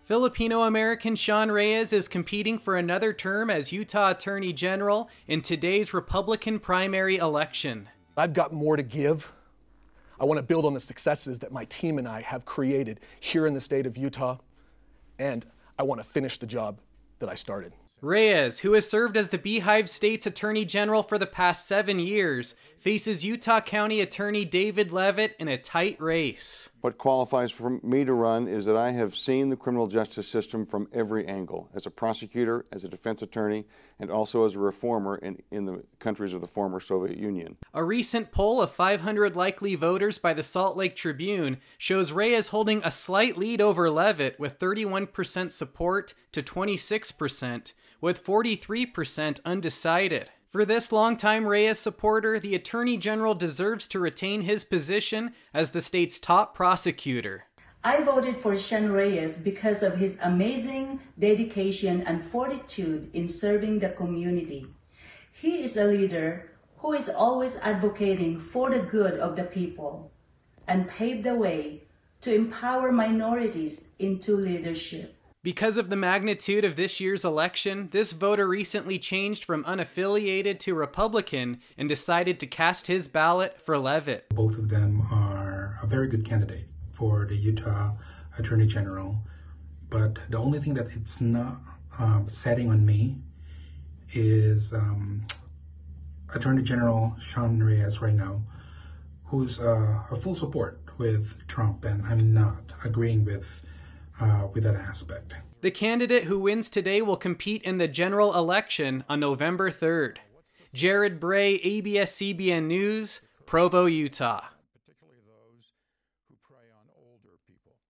Filipino American Sean Reyes is competing for another term as Utah Attorney General in today's Republican primary election. I've got more to give. I want to build on the successes that my team and I have created here in the state of Utah, and I want to finish the job that I started. Reyes, who has served as the Beehive State's Attorney General for the past 7 years, faces Utah County Attorney David Leavitt in a tight race. What qualifies for me to run is that I have seen the criminal justice system from every angle, as a prosecutor, as a defense attorney, and also as a reformer in the countries of the former Soviet Union. A recent poll of 500 likely voters by the Salt Lake Tribune shows Reyes holding a slight lead over Leavitt with 31% support to 26%, with 43% undecided. For this longtime Reyes supporter, the Attorney General deserves to retain his position as the state's top prosecutor. I voted for Sean Reyes because of his amazing dedication and fortitude in serving the community. He is a leader who is always advocating for the good of the people and paved the way to empower minorities into leadership. Because of the magnitude of this year's election, this voter recently changed from unaffiliated to Republican and decided to cast his ballot for Leavitt. Both of them are a very good candidate for the Utah Attorney General, but the only thing that it's not setting on me is Attorney General Sean Reyes right now, who's a full support with Trump, and I'm not agreeing with that aspect. The candidate who wins today will compete in the general election on November 3rd. Jared Bray, ABS-CBN News, Provo, Utah.